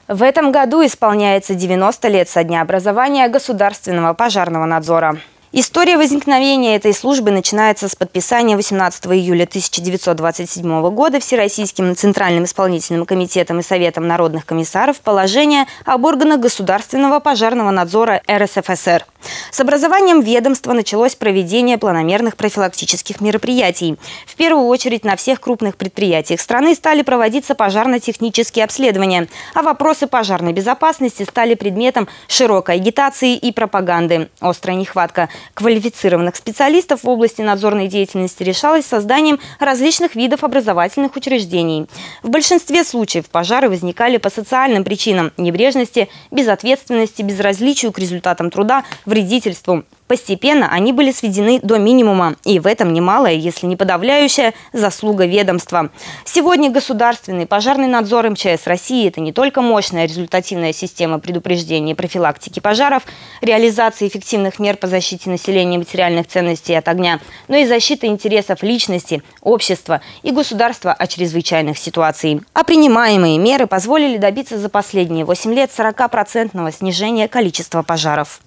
В этом году исполняется 90 лет со дня образования Государственного пожарного надзора. История возникновения этой службы начинается с подписания 18 июля 1927 года Всероссийским Центральным исполнительным комитетом и Советом народных комиссаров положения об органах Государственного пожарного надзора РСФСР. С образованием ведомства началось проведение планомерных профилактических мероприятий. В первую очередь на всех крупных предприятиях страны стали проводиться пожарно-технические обследования, а вопросы пожарной безопасности стали предметом широкой агитации и пропаганды. Острая нехватка квалифицированных специалистов в области надзорной деятельности решалась созданием различных видов образовательных учреждений. В большинстве случаев пожары возникали по социальным причинам – небрежности, безответственности, безразличию к результатам труда, вредительству. Постепенно они были сведены до минимума, и в этом немалая, если не подавляющая, заслуга ведомства. Сегодня Государственный пожарный надзор МЧС России – это не только мощная результативная система предупреждения и профилактики пожаров, реализации эффективных мер по защите населения материальных ценностей от огня, но и защита интересов личности, общества и государства от чрезвычайных ситуаций. А принимаемые меры позволили добиться за последние 8 лет 40% снижения количества пожаров.